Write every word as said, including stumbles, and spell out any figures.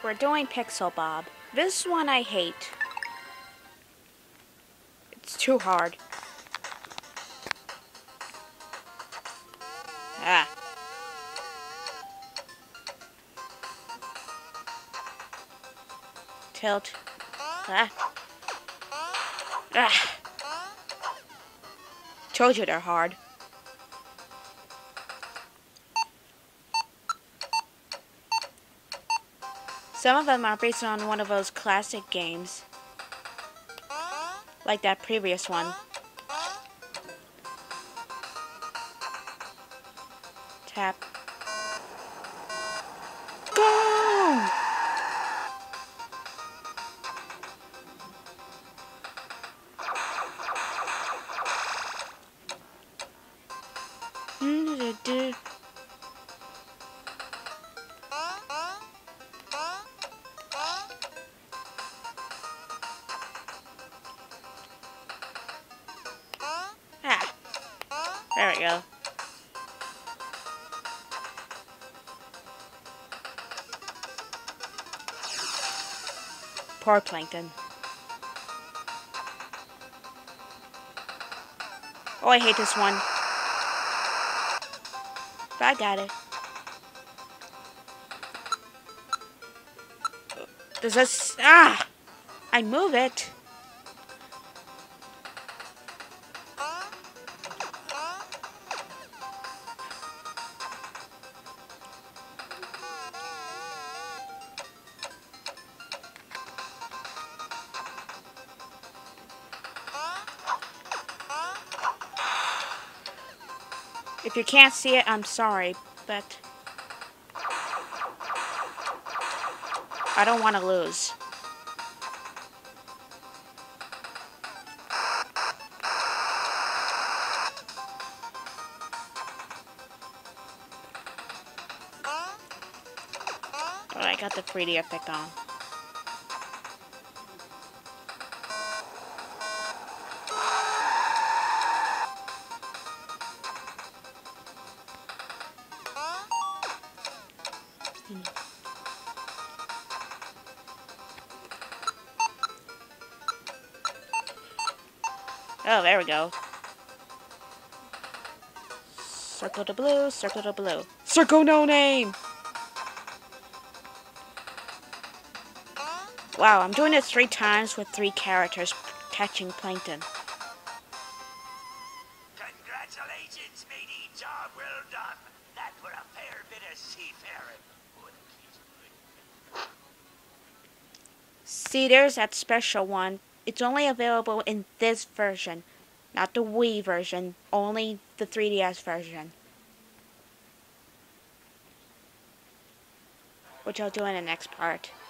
We're doing Pixel Bob. This one I hate. It's too hard. Ah. Tilt. Ah. Ah. Told you they're hard. Some of them are based on one of those classic games. Like that previous one. Tap. Go! Ah, there we go. Poor Plankton. Oh, I hate this one. But I got it. Does this... Ah! I move it. If you can't see it, I'm sorry, but I don't want to lose. Oh, I got the three D effect on. Oh, there we go. Circle the blue, circle the blue. Circle no name! Wow, I'm doing it three times with three characters catching Plankton. Congratulations, matey. Job well done. That were a fair bit of seafaring. See, there's that special one. It's only available in this version, not the Wii version, only the three D S version. Which I'll do in the next part.